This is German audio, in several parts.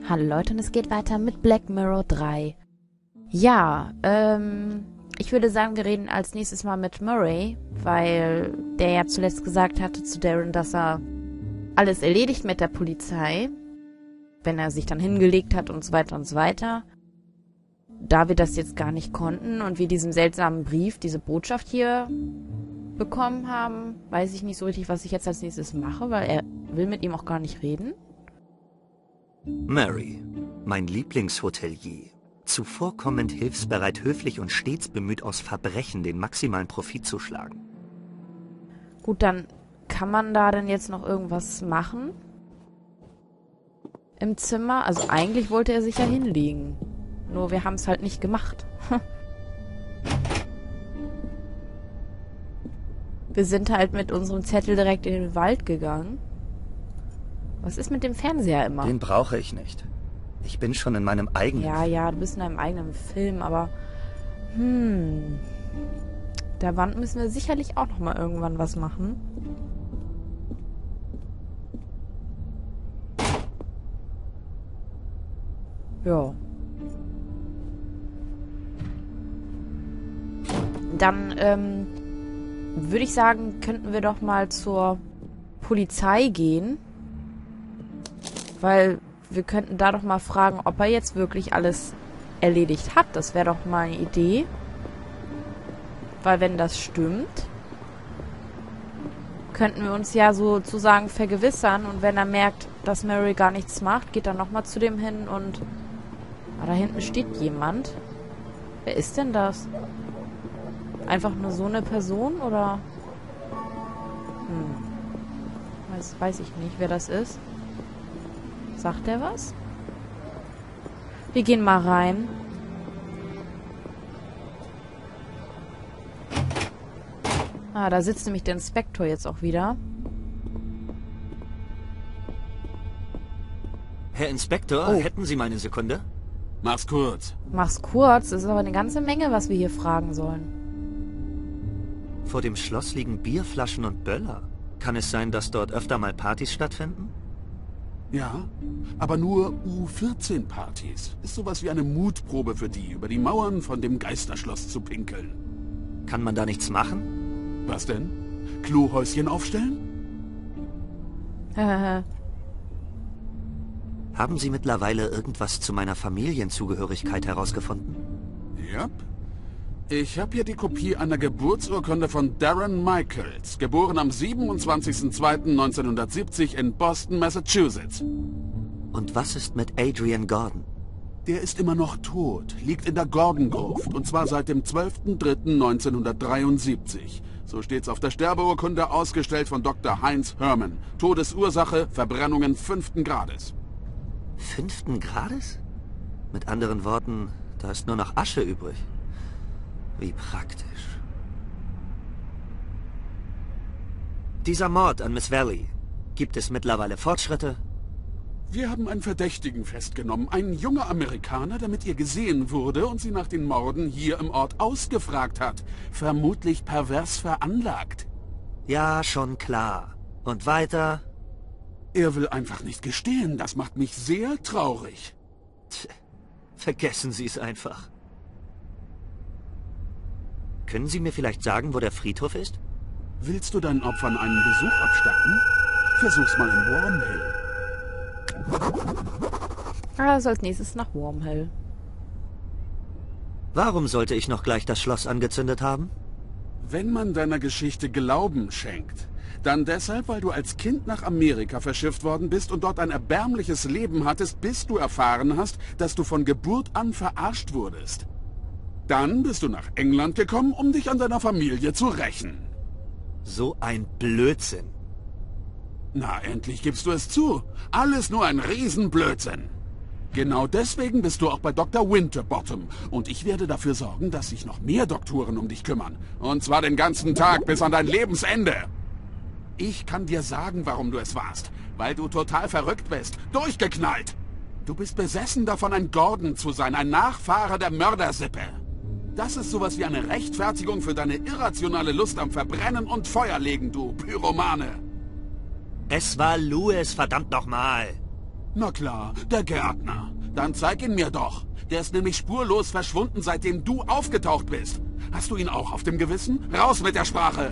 Hallo Leute, und es geht weiter mit Black Mirror 3. Ja, ich würde sagen, wir reden als nächstes mal mit Murray, weil der ja zuletzt gesagt hatte zu Darren, dass er alles erledigt mit der Polizei, wenn er sich dann hingelegt hat und so weiter und so weiter. Da wir das jetzt gar nicht konnten und wir diesen seltsamen Brief, diese Botschaft hier bekommen haben, weiß ich nicht so richtig, was ich jetzt als nächstes mache, weil er will mit ihm auch gar nicht reden. Mary, mein Lieblingshotelier. Zuvorkommend, hilfsbereit, höflich und stets bemüht, aus Verbrechen den maximalen Profit zu schlagen. Gut, dann kann man da denn jetzt noch irgendwas machen? Im Zimmer? Also eigentlich wollte er sich ja hinlegen. Nur wir haben es halt nicht gemacht. Wir sind halt mit unserem Zettel direkt in den Wald gegangen. Was ist mit dem Fernseher immer? Den brauche ich nicht. Ich bin schon in meinem eigenen Film. Ja, du bist in deinem eigenen Film, aber... Der Wand müssen wir sicherlich auch noch mal irgendwann was machen. Ja. Dann, würde ich sagen, könnten wir doch mal zur Polizei gehen. Weil wir könnten da doch mal fragen, ob er jetzt wirklich alles erledigt hat. Das wäre doch mal eine Idee. Weil wenn das stimmt, könnten wir uns ja sozusagen vergewissern. Und wenn er merkt, dass Mary gar nichts macht, geht er nochmal zu dem hin und... Ah, da hinten steht jemand. Wer ist denn das? Einfach nur so eine Person, oder? Weiß ich nicht, wer das ist. Sagt der was? Wir gehen mal rein. Ah, da sitzt nämlich der Inspektor jetzt auch wieder. Herr Inspektor, hätten Sie mal eine Sekunde? Mach's kurz. Mach's kurz, das ist aber eine ganze Menge, was wir hier fragen sollen. Vor dem Schloss liegen Bierflaschen und Böller. Kann es sein, dass dort öfter mal Partys stattfinden? Ja, aber nur U14-Partys. Ist sowas wie eine Mutprobe für die, über die Mauern von dem Geisterschloss zu pinkeln. Kann man da nichts machen? Was denn? Klohäuschen aufstellen? Haben Sie mittlerweile irgendwas zu meiner Familienzugehörigkeit herausgefunden? Yep. Ich habe hier die Kopie einer Geburtsurkunde von Darren Michaels, geboren am 27.02.1970 in Boston, Massachusetts. Und was ist mit Adrian Gordon? Der ist immer noch tot, liegt in der Gordon-Gruft, und zwar seit dem 12.03.1973. So steht's auf der Sterbeurkunde, ausgestellt von Dr. Heinz Herman. Todesursache, Verbrennungen 5. Grades. 5. Grades? Mit anderen Worten, da ist nur noch Asche übrig. Wie praktisch. Dieser Mord an Miss Valley. Gibt es mittlerweile Fortschritte? Wir haben einen Verdächtigen festgenommen. Ein junger Amerikaner, der mit ihr gesehen wurde und sie nach den Morden hier im Ort ausgefragt hat. Vermutlich pervers veranlagt. Ja, schon klar. Und weiter? Er will einfach nicht gestehen. Das macht mich sehr traurig. Tch, vergessen Sie es einfach. Können Sie mir vielleicht sagen, wo der Friedhof ist? Willst du deinen Opfern einen Besuch abstatten? Versuch's mal in Wormhill. Also als nächstes nach Wormhill. Warum sollte ich noch gleich das Schloss angezündet haben? Wenn man deiner Geschichte Glauben schenkt, dann deshalb, weil du als Kind nach Amerika verschifft worden bist und dort ein erbärmliches Leben hattest, bis du erfahren hast, dass du von Geburt an verarscht wurdest. Dann bist du nach England gekommen, um dich an deiner Familie zu rächen. So ein Blödsinn. Na, endlich gibst du es zu. Alles nur ein Riesenblödsinn. Genau deswegen bist du auch bei Dr. Winterbottom. Und ich werde dafür sorgen, dass sich noch mehr Doktoren um dich kümmern. Und zwar den ganzen Tag bis an dein Lebensende. Ich kann dir sagen, warum du es warst. Weil du total verrückt bist. Durchgeknallt. Du bist besessen davon, ein Gordon zu sein. Ein Nachfahre der Mördersippe. Das ist sowas wie eine Rechtfertigung für deine irrationale Lust am Verbrennen und Feuerlegen, du Pyromane. Es war Louis, verdammt nochmal. Na klar, der Gärtner. Dann zeig ihn mir doch. Der ist nämlich spurlos verschwunden, seitdem du aufgetaucht bist. Hast du ihn auch auf dem Gewissen? Raus mit der Sprache!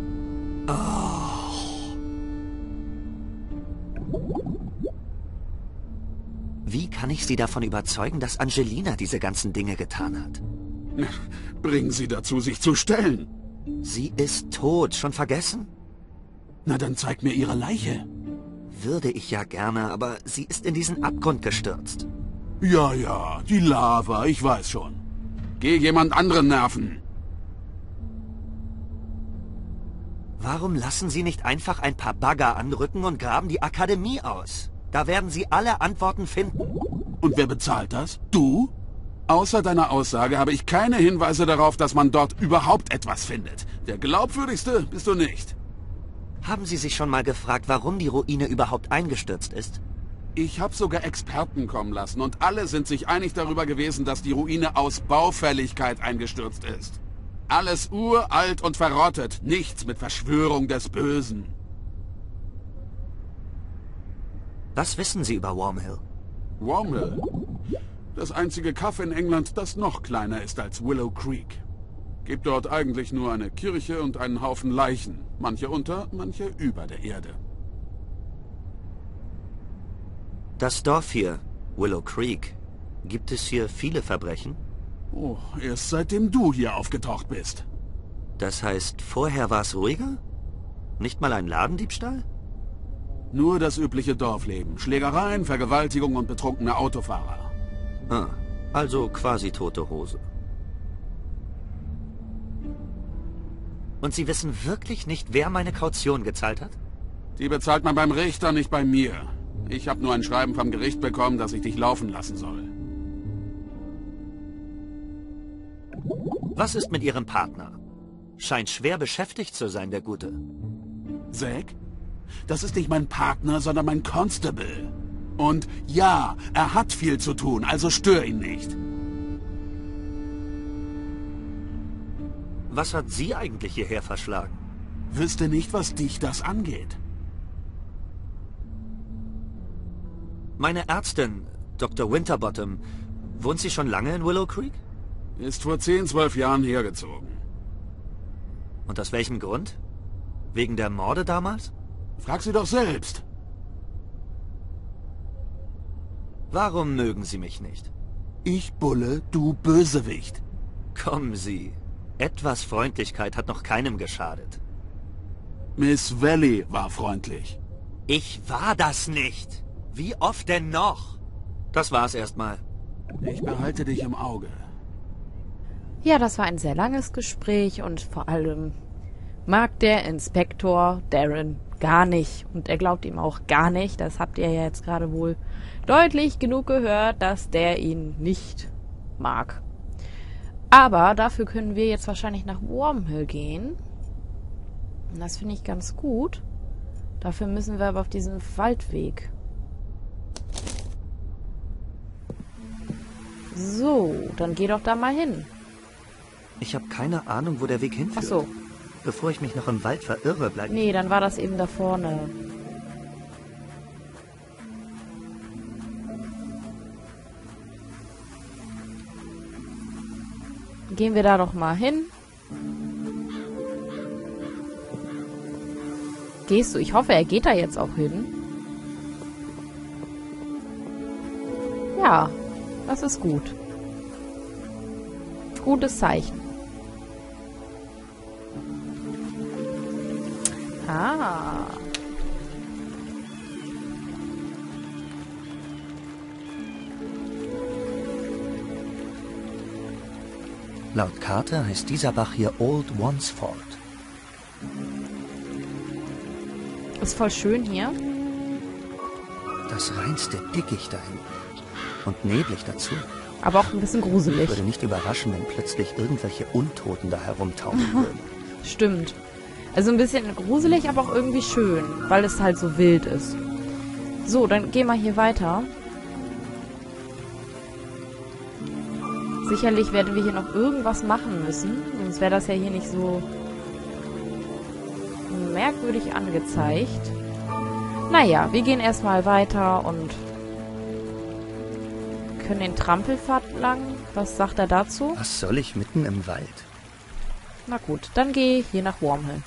Wie kann ich Sie davon überzeugen, dass Angelina diese ganzen Dinge getan hat? Bringen Sie dazu, sich zu stellen. Sie ist tot, schon vergessen? Na, dann zeig mir Ihre Leiche. Würde ich ja gerne, aber sie ist in diesen Abgrund gestürzt. Ja, die Lava, ich weiß schon. Geh jemand anderen nerven. Warum lassen Sie nicht einfach ein paar Bagger anrücken und graben die Akademie aus? Da werden Sie alle Antworten finden. Und wer bezahlt das? Du? Außer deiner Aussage habe ich keine Hinweise darauf, dass man dort überhaupt etwas findet. Der glaubwürdigste bist du nicht. Haben Sie sich schon mal gefragt, warum die Ruine überhaupt eingestürzt ist? Ich habe sogar Experten kommen lassen und alle sind sich einig darüber gewesen, dass die Ruine aus Baufälligkeit eingestürzt ist. Alles uralt und verrottet, nichts mit Verschwörung des Bösen. Was wissen Sie über Wormhill? Wormhill? Das einzige Kaff in England, das noch kleiner ist als Willow Creek. Gibt dort eigentlich nur eine Kirche und einen Haufen Leichen. Manche unter, manche über der Erde. Das Dorf hier, Willow Creek. Gibt es hier viele Verbrechen? Oh, erst seitdem du hier aufgetaucht bist. Das heißt, vorher war es ruhiger? Nicht mal ein Ladendiebstahl? Nur das übliche Dorfleben. Schlägereien, Vergewaltigung und betrunkene Autofahrer. Ah, also quasi tote Hose. Und Sie wissen wirklich nicht, wer meine Kaution gezahlt hat? Die bezahlt man beim Richter, nicht bei mir. Ich habe nur ein Schreiben vom Gericht bekommen, dass ich dich laufen lassen soll. Was ist mit Ihrem Partner? Scheint schwer beschäftigt zu sein, der Gute. Zack? Das ist nicht mein Partner, sondern mein Constable. Und ja, er hat viel zu tun, also stör ihn nicht. Was hat Sie eigentlich hierher verschlagen? Wüsste nicht, was dich das angeht. Meine Ärztin, Dr. Winterbottom, wohnt sie schon lange in Willow Creek? Ist vor 10, 12 Jahren hergezogen. Und aus welchem Grund? Wegen der Morde damals? Frag sie doch selbst. Warum mögen Sie mich nicht? Ich Bulle, du Bösewicht. Kommen Sie. Etwas Freundlichkeit hat noch keinem geschadet. Miss Valley war freundlich. Ich war das nicht. Wie oft denn noch? Das war's erstmal. Ich behalte dich im Auge. Ja, das war ein sehr langes Gespräch und vor allem mag der Inspektor Darren gar nicht. Und er glaubt ihm auch gar nicht. Das habt ihr ja jetzt gerade wohl deutlich genug gehört, dass der ihn nicht mag. Aber dafür können wir jetzt wahrscheinlich nach Wormhill gehen. Und das finde ich ganz gut. Dafür müssen wir aber auf diesen Waldweg. So, dann geh doch da mal hin. Ich habe keine Ahnung, wo der Weg hinführt. Ach so. Bevor ich mich noch im Wald verirre, bleibe ich... Nee, dann war das eben da vorne. Gehen wir da doch mal hin. Gehst du? Ich hoffe, er geht da jetzt auch hin. Ja, das ist gut. Gutes Zeichen. Ah. Laut Karte heißt dieser Bach hier Old Wansford. Ist voll schön hier. Das reinste Dickicht da hinten. Und neblig dazu. Aber auch ein bisschen gruselig. Würde nicht überraschen, wenn plötzlich irgendwelche Untoten da herumtauchen würden. Stimmt. Also ein bisschen gruselig, aber auch irgendwie schön, weil es halt so wild ist. So, dann gehen wir hier weiter. Sicherlich werden wir hier noch irgendwas machen müssen. Sonst wäre das ja hier nicht so merkwürdig angezeigt. Naja, wir gehen erstmal weiter und können den Trampelpfad lang. Was sagt er dazu? Was soll ich mitten im Wald? Na gut, dann geh hier nach Wormhill.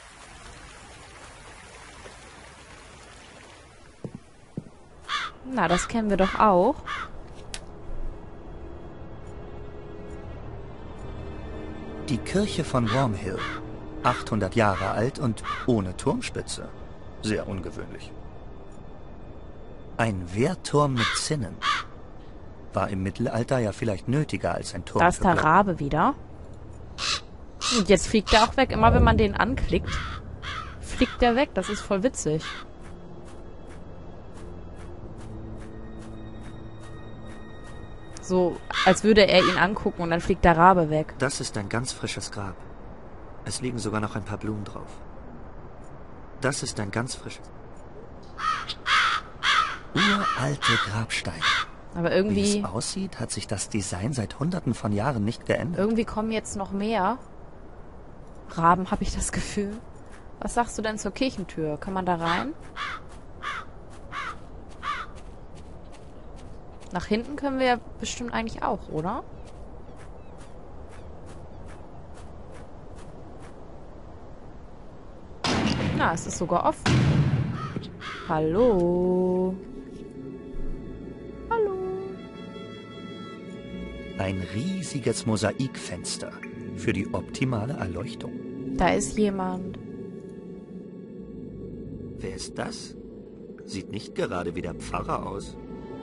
Na, das kennen wir doch auch. Die Kirche von Wormhill. 800 Jahre alt und ohne Turmspitze. Sehr ungewöhnlich. Ein Wehrturm mit Zinnen. War im Mittelalter ja vielleicht nötiger als ein Turm. Da ist für der Glocken. Rabe wieder. Und jetzt fliegt er auch weg. Immer wenn man den anklickt, fliegt der weg. Das ist voll witzig. So, als würde er ihn angucken und dann fliegt der Rabe weg. Das ist ein ganz frisches Grab. Es liegen sogar noch ein paar Blumen drauf. Das ist ein ganz frisches... Uralte Grabsteine. Aber Wie irgendwie... es aussieht, hat sich das Design seit Hunderten von Jahren nicht geändert. Irgendwie kommen jetzt noch mehr Raben, habe ich das Gefühl. Was sagst du denn zur Kirchentür? Kann man da rein? Nach hinten können wir ja bestimmt eigentlich auch, oder? Na, es ist sogar offen. Hallo? Hallo? Ein riesiges Mosaikfenster für die optimale Erleuchtung. Da ist jemand. Wer ist das? Sieht nicht gerade wie der Pfarrer aus.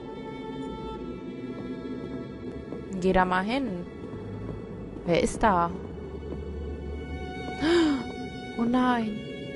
Geh da mal hin. Wer ist da? Oh nein.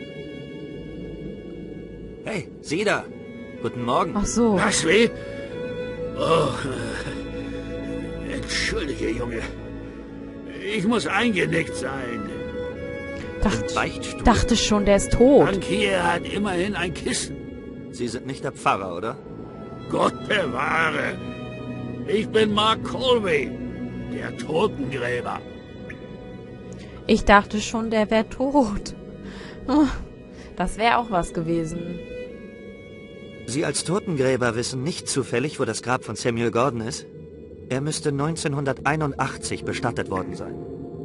Hey, sieh da! Guten Morgen. Ach so. Ashley? Oh, entschuldige, Junge. Ich muss eingenickt sein. Beichtstuhl. Dachte schon, der ist tot. Frank hier hat immerhin ein Kissen. Sie sind nicht der Pfarrer, oder? Gott bewahre. Ich bin Mark Colby, der Totengräber. Ich dachte schon, der wäre tot. Das wäre auch was gewesen. Sie als Totengräber wissen nicht zufällig, wo das Grab von Samuel Gordon ist? Er müsste 1981 bestattet worden sein.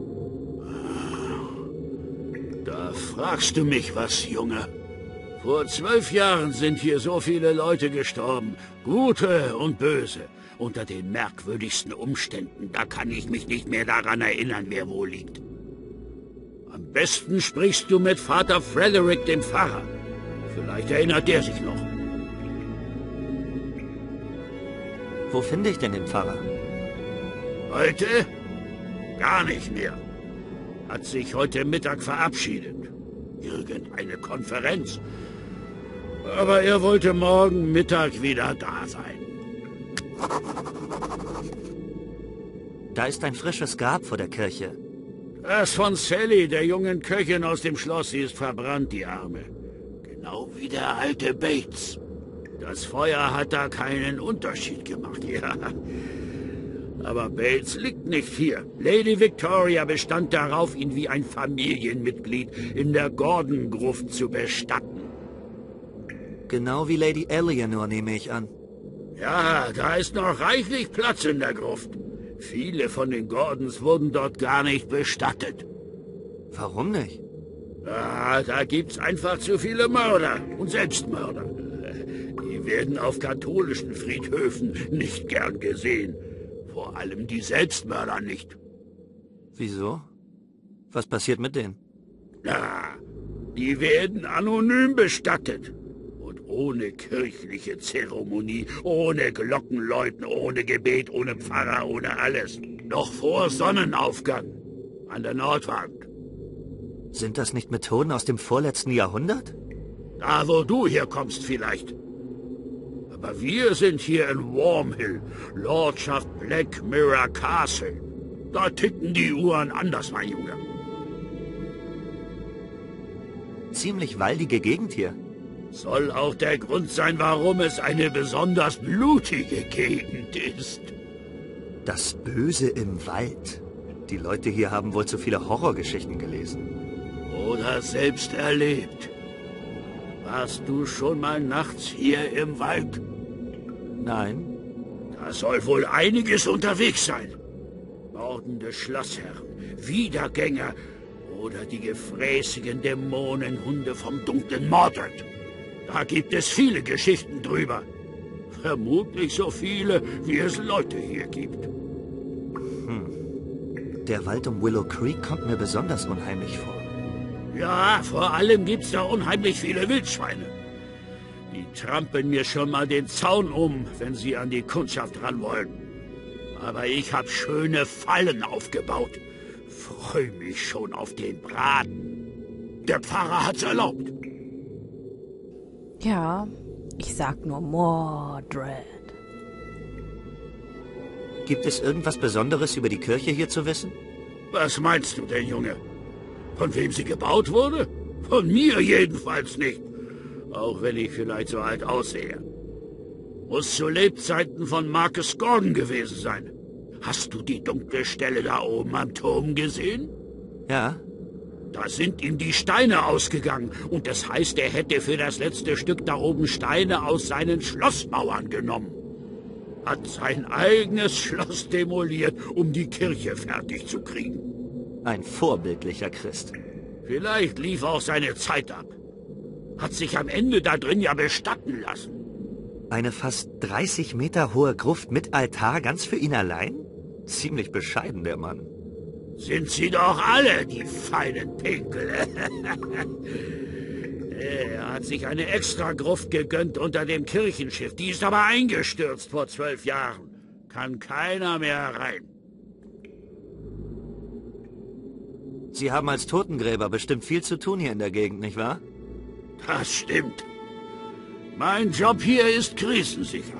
Da fragst du mich was, Junge. Vor 12 Jahren sind hier so viele Leute gestorben. Gute und böse. Unter den merkwürdigsten Umständen. Da kann ich mich nicht mehr daran erinnern, wer wo liegt. Am besten sprichst du mit Vater Frederick, dem Pfarrer. Vielleicht erinnert der sich noch. Wo finde ich denn den Pfarrer? Heute? Gar nicht mehr. Hat sich heute Mittag verabschiedet. Irgendeine Konferenz. Aber er wollte morgen Mittag wieder da sein. Da ist ein frisches Grab vor der Kirche. Das von Sally, der jungen Köchin aus dem Schloss. Sie ist verbrannt, die Arme. Genau wie der alte Bates. Das Feuer hat da keinen Unterschied gemacht, ja. Aber Bates liegt nicht hier. Lady Victoria bestand darauf, ihn wie ein Familienmitglied in der Gordon-Gruft zu bestatten. Genau wie Lady Eleanor, nehme ich an. Ja, da ist noch reichlich Platz in der Gruft. Viele von den Gordons wurden dort gar nicht bestattet. Warum nicht? Ah, da gibt's einfach zu viele Mörder und Selbstmörder. Die werden auf katholischen Friedhöfen nicht gern gesehen. Vor allem die Selbstmörder nicht. Wieso? Was passiert mit denen? Na, die werden anonym bestattet. Und ohne kirchliche Zeremonie, ohne Glockenläuten, ohne Gebet, ohne Pfarrer, ohne alles. Noch vor Sonnenaufgang an der Nordwand. Sind das nicht Methoden aus dem vorletzten Jahrhundert? Da, wo du herkommst vielleicht. Aber wir sind hier in Wormhill, Lordschaft Black Mirror Castle. Da ticken die Uhren anders, mein Junge. Ziemlich waldige Gegend hier. Soll auch der Grund sein, warum es eine besonders blutige Gegend ist. Das Böse im Wald. Die Leute hier haben wohl zu viele Horrorgeschichten gelesen. Oder selbst erlebt. Warst du schon mal nachts hier im Wald? Nein? Da soll wohl einiges unterwegs sein. Mordende Schlossherren, Wiedergänger oder die gefräßigen Dämonenhunde vom dunklen Mordred. Da gibt es viele Geschichten drüber. Vermutlich so viele, wie es Leute hier gibt. Der Wald um Willow Creek kommt mir besonders unheimlich vor. Ja, vor allem gibt's da unheimlich viele Wildschweine. Die trampeln mir schon mal den Zaun um, wenn sie an die Kundschaft ran wollen. Aber ich hab schöne Fallen aufgebaut. Freu mich schon auf den Braten. Der Pfarrer hat's erlaubt. Ja, ich sag nur Mordred. Gibt es irgendwas Besonderes über die Kirche hier zu wissen? Was meinst du denn, Junge? Von wem sie gebaut wurde? Von mir jedenfalls nicht. Auch wenn ich vielleicht so alt aussehe. Muss zu Lebzeiten von Marcus Gordon gewesen sein. Hast du die dunkle Stelle da oben am Turm gesehen? Ja. Da sind ihm die Steine ausgegangen. Und das heißt, er hätte für das letzte Stück da oben Steine aus seinen Schlossmauern genommen. Hat sein eigenes Schloss demoliert, um die Kirche fertig zu kriegen. Ein vorbildlicher Christ. Vielleicht lief auch seine Zeit ab. Hat sich am Ende da drin ja bestatten lassen. Eine fast 30 Meter hohe Gruft mit Altar ganz für ihn allein? Ziemlich bescheiden, der Mann. Sind sie doch alle, die feinen Pinkel. Er hat sich eine Extragruft gegönnt unter dem Kirchenschiff. Die ist aber eingestürzt vor 12 Jahren. Kann keiner mehr rein. Sie haben als Totengräber bestimmt viel zu tun hier in der Gegend, nicht wahr? Das stimmt. Mein Job hier ist krisensicher.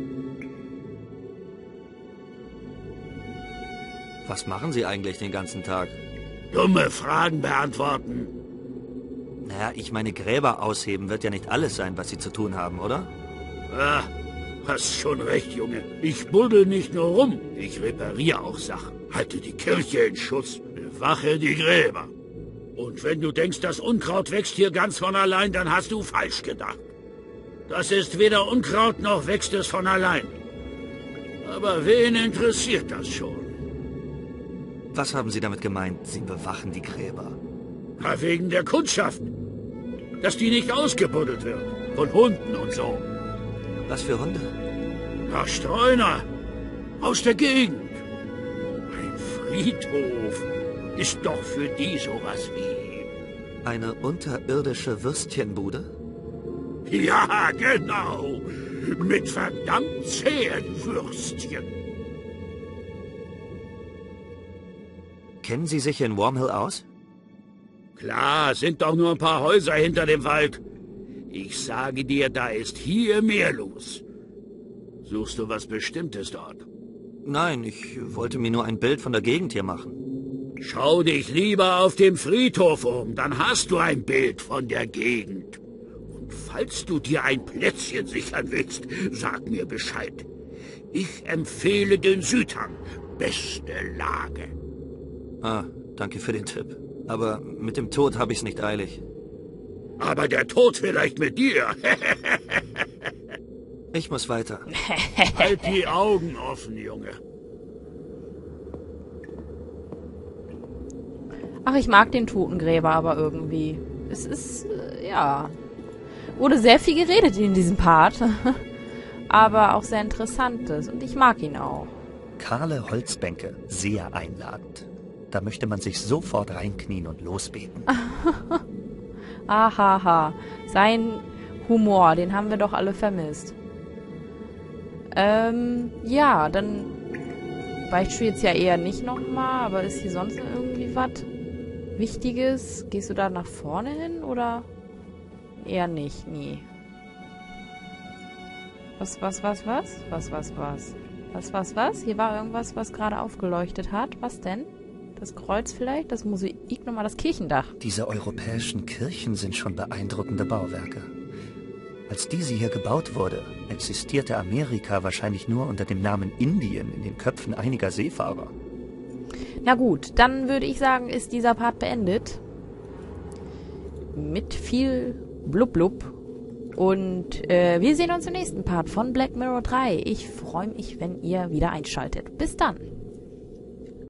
Was machen Sie eigentlich den ganzen Tag? Dumme Fragen beantworten. Naja, ich meine, Gräber ausheben wird ja nicht alles sein, was Sie zu tun haben, oder? Ah, hast schon recht, Junge. Ich buddel nicht nur rum, ich repariere auch Sachen. Halte die Kirche in Schuss, bewache die Gräber. Und wenn du denkst, das Unkraut wächst hier ganz von allein, dann hast du falsch gedacht. Das ist weder Unkraut, noch wächst es von allein. Aber wen interessiert das schon? Was haben Sie damit gemeint, Sie bewachen die Gräber? Na, wegen der Kundschaft. Dass die nicht ausgebuddelt wird. Von Hunden und so. Was für Hunde? Na, Streuner. Aus der Gegend. Ein Friedhof ist doch für die sowas wie... Eine unterirdische Würstchenbude? Ja, genau. Mit verdammt zähen Würstchen. Kennen Sie sich in Wormhill aus? Klar, sind doch nur ein paar Häuser hinter dem Wald. Ich sage dir, da ist hier mehr los. Suchst du was Bestimmtes dort? Nein, ich wollte mir nur ein Bild von der Gegend hier machen. Schau dich lieber auf dem Friedhof um, dann hast du ein Bild von der Gegend. Und falls du dir ein Plätzchen sichern willst, sag mir Bescheid. Ich empfehle den Südhang. Beste Lage. Ah, danke für den Tipp. Aber mit dem Tod habe ich's nicht eilig. Aber der Tod vielleicht mit dir. Ich muss weiter. Halt die Augen offen, Junge. Ach, ich mag den Totengräber aber irgendwie. Es ist, ja... Wurde sehr viel geredet in diesem Part. Aber auch sehr Interessantes. Und ich mag ihn auch. Kahle Holzbänke, sehr einladend. Da möchte man sich sofort reinknien und losbeten. Ahaha. Sein Humor, den haben wir doch alle vermisst. Ja, dann... Beichtstuhl jetzt ja eher nicht nochmal, aber ist hier sonst noch irgendwie was Wichtiges? Gehst du da nach vorne hin, oder? Eher nicht, nie. Was? Hier war irgendwas, was gerade aufgeleuchtet hat. Was denn? Das Kreuz vielleicht? Das Mosaik? Nochmal das Kirchendach. Diese europäischen Kirchen sind schon beeindruckende Bauwerke. Als diese hier gebaut wurde, existierte Amerika wahrscheinlich nur unter dem Namen Indien in den Köpfen einiger Seefahrer. Na gut, dann würde ich sagen, ist dieser Part beendet. Mit viel Blub-Blub. Und wir sehen uns im nächsten Part von Black Mirror 3. Ich freue mich, wenn ihr wieder einschaltet. Bis dann.